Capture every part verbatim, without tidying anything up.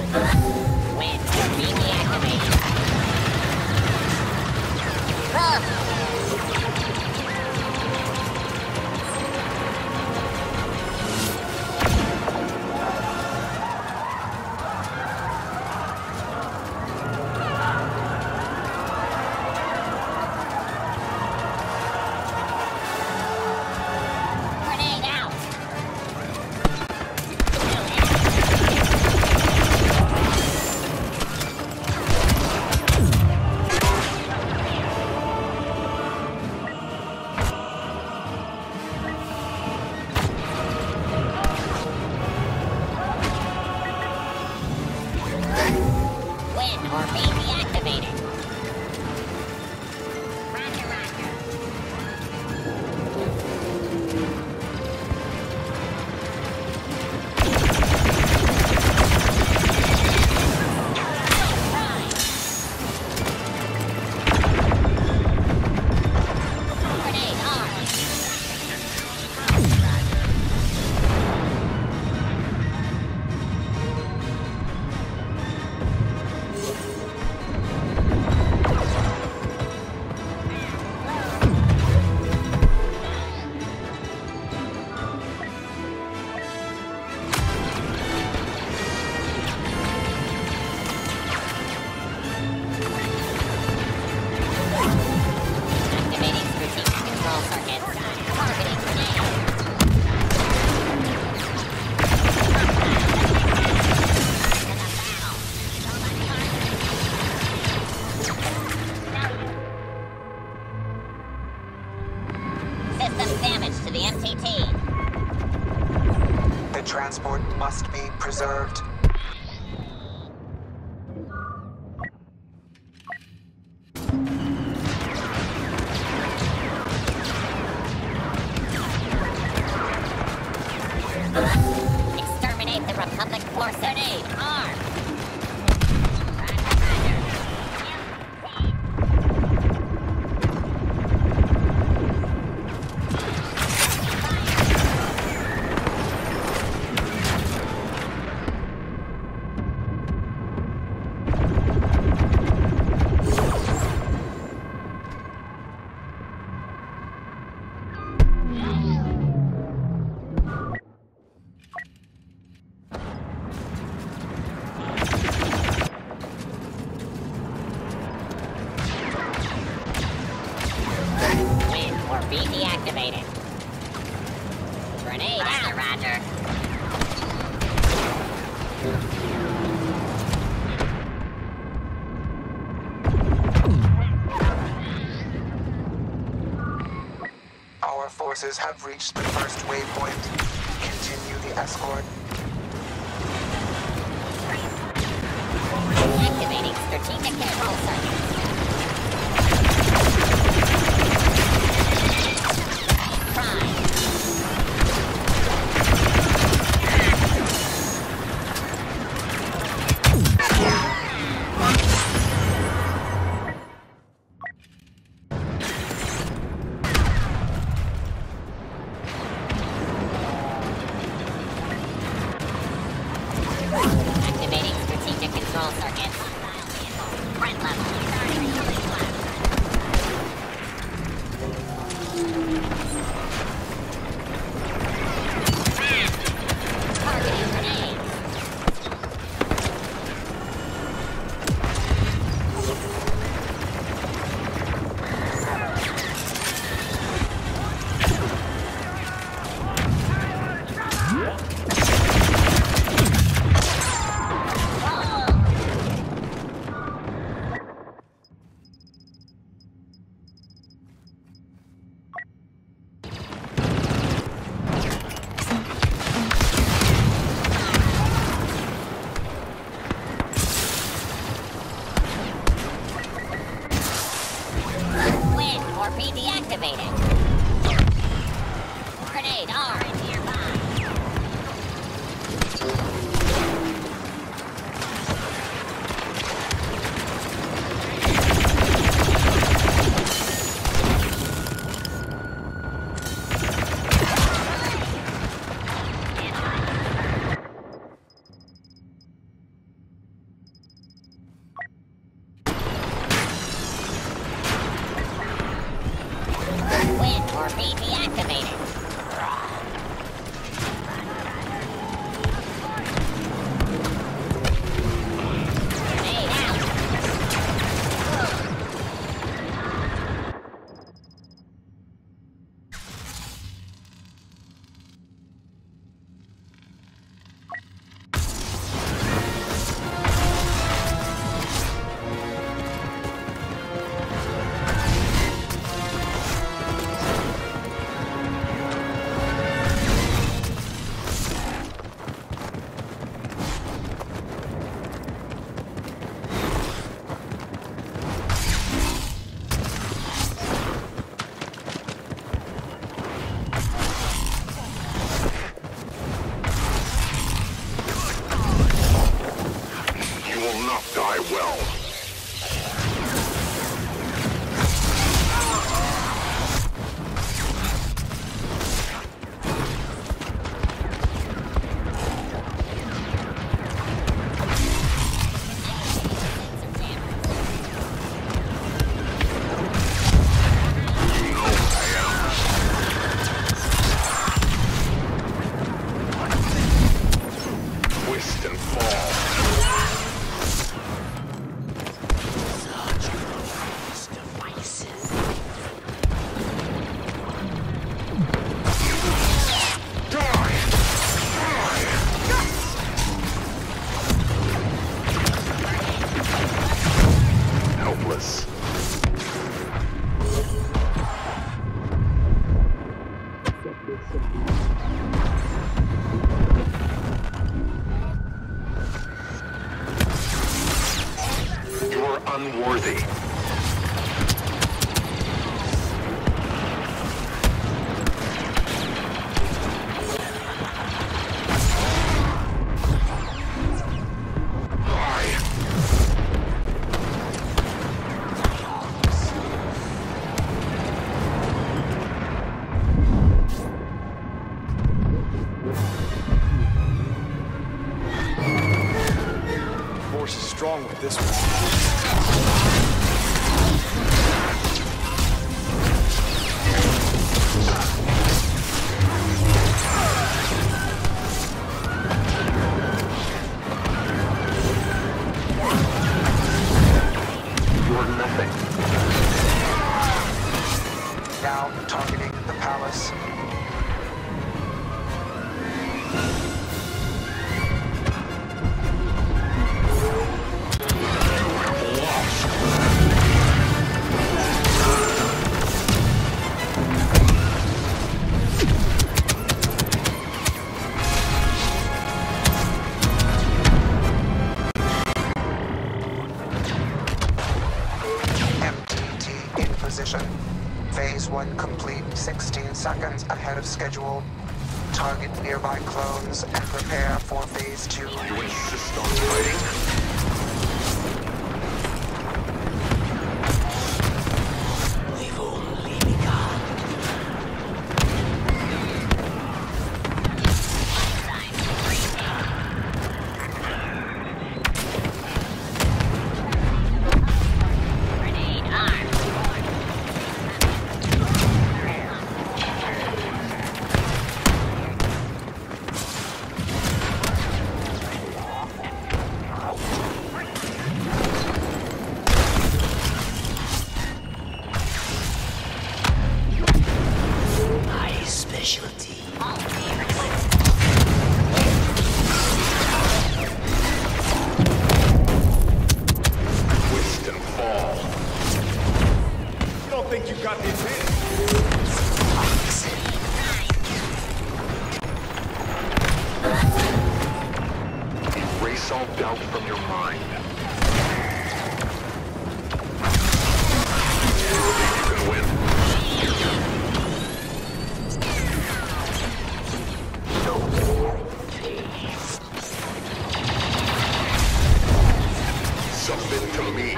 Wind will be deactivated. Transport must be preserved. Exterminate the Republic force grenade. Arm. Be deactivated. Grenade out, Roger. Our forces have reached the first waypoint. Continue the escort. Activating strategic control circuit. Activating strategic control circuit. Threat level. Targeting grenades. not die well. Unworthy. Force is strong with this one. Now targeting the palace. Phase one complete sixteen seconds ahead of schedule. Target nearby clones and prepare for phase two. You insist on fighting? All doubt from your mind. You believe you can win? Submit to me.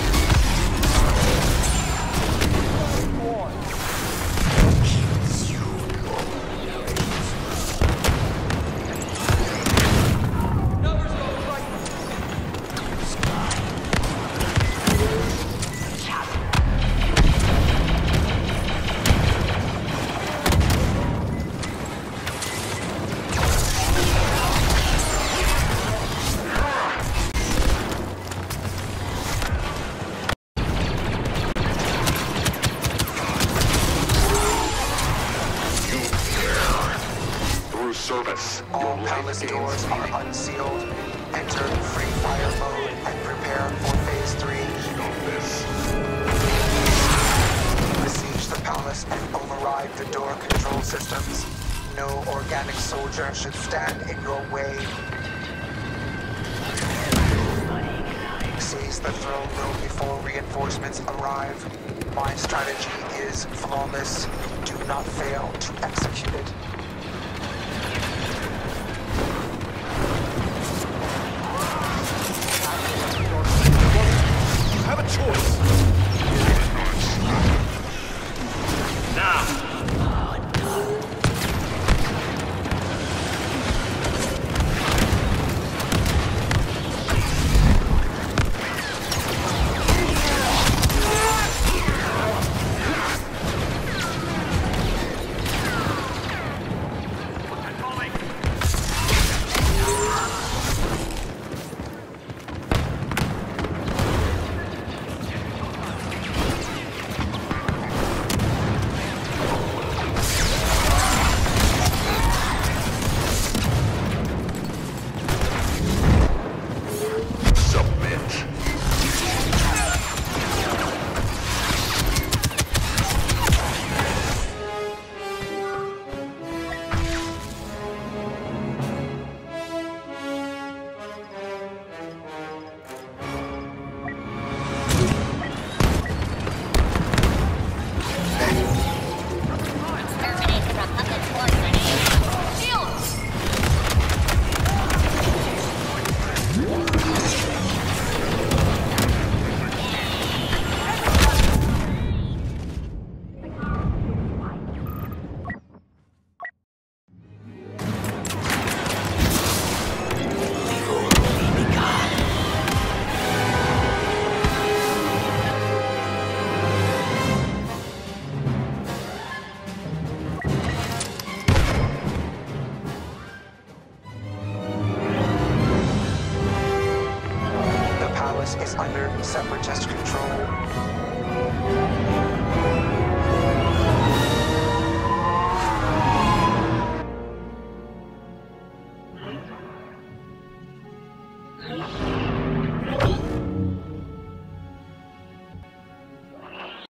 Service. All palace doors are unsealed. Enter free fire mode and prepare for phase three. Besiege the palace and override the door control systems. No organic soldier should stand in your way. Seize the throne room before reinforcements arrive. My strategy is flawless. Do not fail to execute it. palace is under Separatist control.